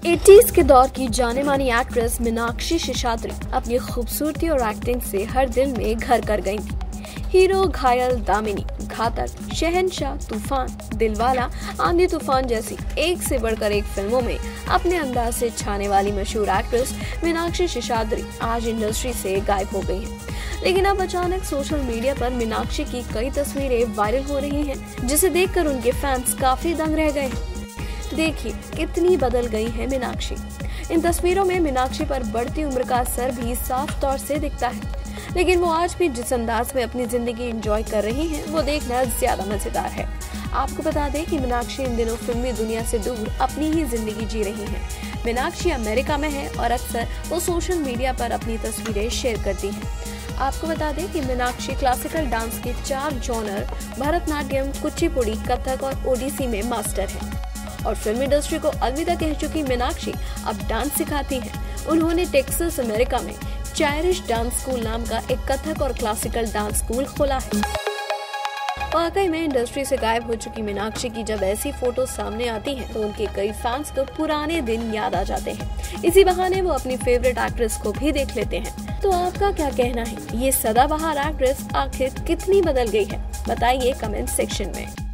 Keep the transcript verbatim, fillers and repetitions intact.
Eighties के दौर की जाने मानी एक्ट्रेस मीनाक्षी शेषाद्री अपनी खूबसूरती और एक्टिंग से हर दिल में घर कर गई थी। हीरो, घायल, दामिनी, घातक, शहंशाह, तूफान, दिलवाला, आंधी तूफान जैसी एक से बढ़कर एक फिल्मों में अपने अंदाज से छाने वाली मशहूर एक्ट्रेस मीनाक्षी शेषाद्री आज इंडस्ट्री से गायब हो गई हैं। लेकिन अब अचानक सोशल मीडिया पर मीनाक्षी की कई तस्वीरें वायरल हो रही हैं, जिसे देखकर उनके फैंस काफी दंग रह गए। देखिए कितनी बदल गई है मीनाक्षी। इन तस्वीरों में मीनाक्षी पर बढ़ती उम्र का असर भी साफ तौर से दिखता है, लेकिन वो आज भी जिस अंदाज में अपनी जिंदगी एंजॉय कर रही हैं, वो देखना ज्यादा मजेदार है। आपको बता दें कि मीनाक्षी इन दिनों फिल्मी दुनिया से दूर अपनी ही जिंदगी जी रही हैं। मीनाक्षी अमेरिका में है और अक्सर वो सोशल मीडिया पर अपनी तस्वीरें शेयर करती हैं। आपको बता दें कि मीनाक्षी क्लासिकल डांस के चार जॉनर भरतनाट्यम, कुचिपुड़ी, कथक और ओडिसी में मास्टर है और फिल्म इंडस्ट्री को अलविदा कह चुकी मीनाक्षी अब डांस सिखाती हैं। उन्होंने टेक्सास, अमेरिका में चाइरिश डांस स्कूल नाम का एक कथक और क्लासिकल डांस स्कूल खोला है। वाकई में इंडस्ट्री से गायब हो चुकी मीनाक्षी की जब ऐसी फोटो सामने आती हैं, तो उनके कई फैंस को पुराने दिन याद आ जाते हैं। इसी बहाने वो अपनी फेवरेट एक्ट्रेस को भी देख लेते हैं। तो आपका क्या कहना है, ये सदाबहार एक्ट्रेस आखिर कितनी बदल गई है? बताइए कमेंट सेक्शन में।